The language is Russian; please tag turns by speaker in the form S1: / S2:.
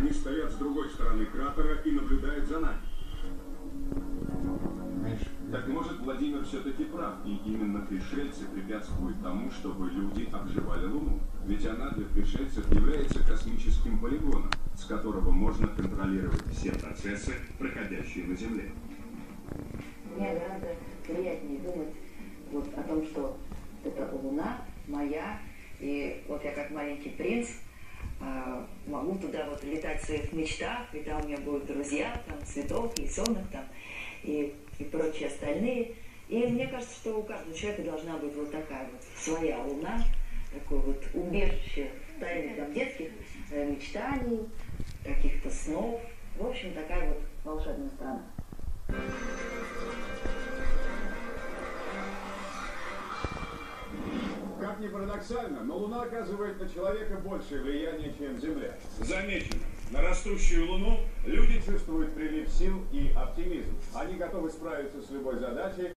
S1: Они стоят с другой стороны кратера и наблюдают за нами. Так может, Владимир все-таки прав, и именно пришельцы препятствуют тому, чтобы люди обживали Луну. Ведь она для пришельцев является космическим полигоном, с которого можно контролировать все процессы, проходящие на Земле.
S2: Мне гораздо приятнее думать вот о том, что это Луна моя, и вот я как маленький принц могу туда вот летать в своих мечтах, и там у меня будут друзья, там цветов, лисенок там, и прочие остальные. И мне кажется, что у каждого человека должна быть вот такая вот своя Луна, такое вот убежище тайных там детских мечтаний, каких-то снов. В общем, такая вот волшебная страна.
S3: Как ни парадоксально, но Луна оказывает на человека большее влияние, чем Земля.
S1: Замечено. На растущую Луну
S3: Люди чувствуют прилив сил и оптимизм. Они готовы справиться с любой задачей,